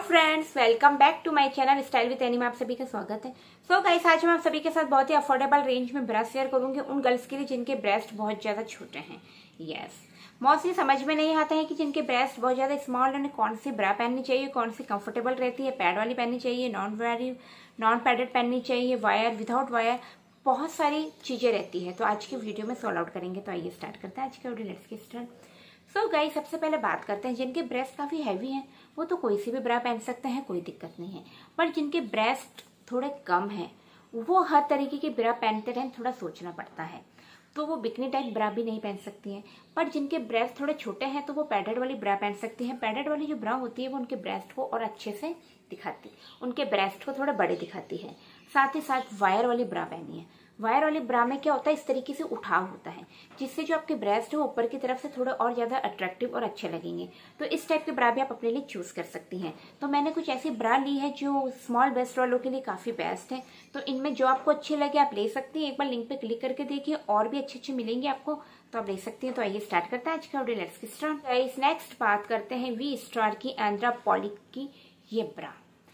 Friends, welcome back to my channel style with Annie में आप सभी का स्वागत है। सो गाइस, आज मैं आप सभी के साथ बहुत ही अफोर्डेबल रेंज में ब्रा शेयर करूंगी उन गर्ल्स के लिए जिनके ब्रेस्ट बहुत ज्यादा छोटे हैं। यस, मोस्टली समझ में नहीं आता है कि जिनके ब्रेस्ट बहुत ज्यादा स्मॉल है उन्हें कौन सी ब्रा पहननी चाहिए, कौन सी कंफर्टेबल रहती है, पैड वाली पहननी चाहिए, नॉन पैडेड पहननी चाहिए, वायर, विदाउट वायर, बहुत सारी चीजें रहती है। तो आज की वीडियो में सॉल्व आउट करेंगे। तो आइए स्टार्ट करते हैं आज का video. Let's get start. So guys, सबसे पहले बात करते हैं जिनके ब्रेस्ट काफी हैवी हैं वो तो कोई सी भी ब्रा पहन सकते हैं, कोई दिक्कत नहीं है। पर जिनके ब्रेस्ट थोड़े कम है वो हर तरीके की ब्रा पहनते रहें थोड़ा सोचना पड़ता है, तो वो बिकनी टाइप ब्रा भी नहीं पहन सकती हैं। पर जिनके ब्रेस्ट थोड़े छोटे हैं तो वो पैडेड वाली ब्रा पहन सकती हैं। पैडेड वाली जो ब्रा होती है वो उनके ब्रेस्ट को और अच्छे से दिखाती, उनके ब्रेस्ट को थोड़े बड़े दिखाती है। साथ ही साथ वायर वाली ब्रा पहनी है। वायर वाली ब्रा में क्या होता है, इस तरीके से उठाव होता है जिससे जो आपके ब्रेस्ट है वो ऊपर की तरफ से थोड़े और ज्यादा अट्रैक्टिव और अच्छे लगेंगे। तो इस टाइप के ब्रा भी आप अपने लिए चूज कर सकती हैं। तो मैंने कुछ ऐसी ब्रा ली है जो स्मॉल ब्रेस्ट वालों के लिए काफी बेस्ट है। तो इनमें जो आपको अच्छी लगे आप ले सकती हैं। एक बार लिंक पे क्लिक करके देखिए, और भी अच्छे मिलेंगे आपको, तो आप ले सकती हैं। तो आइए स्टार्ट करते हैं आज का video. Let's get start. Next बात करते हैं वी स्टार की आंद्रा पॉलिक की ये ब्रा।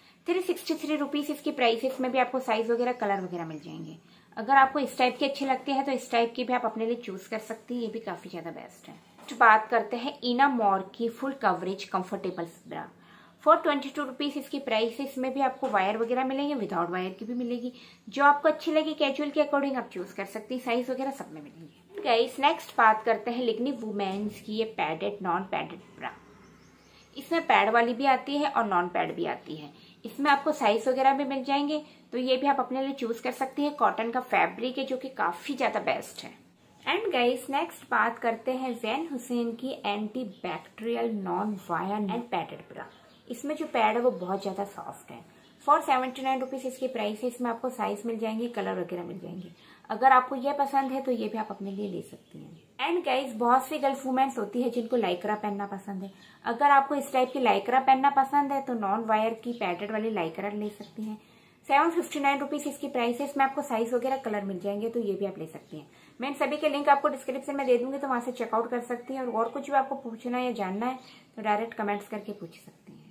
363 रुपीज इसकी प्राइस है। इसमें भी आपको साइज वगैरह, कलर वगैरह मिल जाएंगे। अगर आपको इस टाइप की अच्छी लगती है तो इस टाइप की भी आप अपने लिए चूज कर सकती हैं। ये भी काफी ज्यादा बेस्ट है। तो बात करते हैं इनामोर की full coverage comfortable bra. 422 rupees इसकी प्राइस है। इसमें भी आपको वायर वगैरह मिलेंगे, विदाउट वायर की भी मिलेगी। जो आपको अच्छी लगी कैजुअल के अकॉर्डिंग आप चूज कर सकती हैं। साइज वगैरह सब में मिलेंगे। गाइस, नेक्स्ट बात करते हैं लिग्नी वुमेन्स की ये पैडेड नॉन पैडेड ब्रा। इसमें पैड वाली भी आती है और नॉन पैड भी आती है। इसमें आपको साइज वगैरह भी मिल जाएंगे, तो ये भी आप अपने लिए चूज कर सकती है। कॉटन का फैब्रिक है जो कि काफी ज्यादा बेस्ट है। एंड गाइस, नेक्स्ट बात करते हैं जैन हुसैन की anti bacterial non wire and padded bra. इसमें जो पैड है वो बहुत ज्यादा सॉफ्ट है। 479 रुपीज इसकी प्राइस है। इसमें आपको साइज मिल जाएंगे, कलर वगैरह मिल जाएंगे। अगर आपको ये पसंद है तो ये भी आप अपने लिए ले सकती हैं। एंड गाइस, बहुत सी गर्ल्स वुमेन्स होती है जिनको लाइक्रा पहनना पसंद है। अगर आपको इस टाइप की लाइक्रा पहनना पसंद है तो नॉन वायर की पैडेड वाली लाइक्रा ले सकती हैं। 759 रुपीज इसकी प्राइस है। इसमें आपको साइज वगैरह, कलर मिल जाएंगे, तो ये भी आप ले सकती हैं। मैं इन सभी के लिंक आपको डिस्क्रिप्शन में दे दूंगी, तो वहां से चेकआउट कर सकती हैं। और कुछ भी आपको पूछना या जानना है तो डायरेक्ट कमेंट्स करके पूछ सकती हैं।